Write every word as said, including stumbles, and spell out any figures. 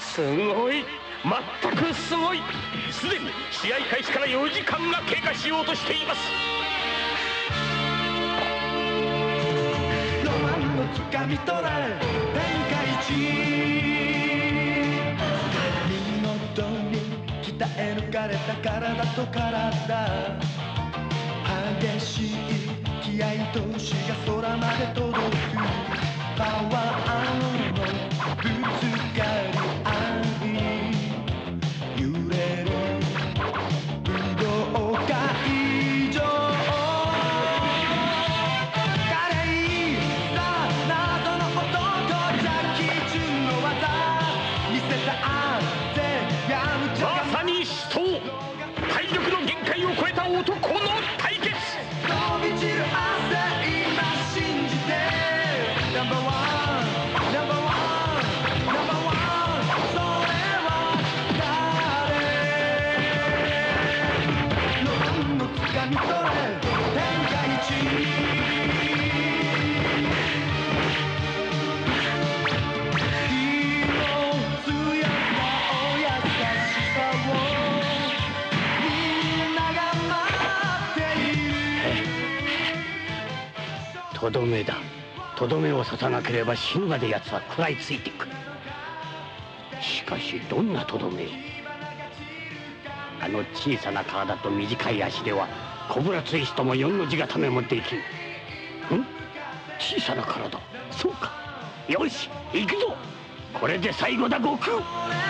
すごい、全くすごい。すでに試合開始からよじかんが経過しようとしています。 ロマンのつかみ取られ天下一、見事に鍛え抜かれた体と体、激しい気合としが空まで届く、パワーのぶつかり合い、揺れる運動会場、華麗さ謎の男、ジャッキー・チュンの技見せたぜ、やむちゃまさに死闘、体力の限界を超えた男の対決。 飛び散る汗、今信じて、ナンバーワン、ナンバーワン、ナンバーワン、それは誰？ロマンのつかみ取れ天下一、気の強さ、お優しさをみんなが待っている。 とどめだ。とどめを刺さなければ死ぬまで奴は食らいついてくる。しかしどんなとどめを。あの小さな体と短い足ではコブラツイストもよんの字固めもできん。ん小さな体、そうか。よし行くぞ。これで最後だ悟空。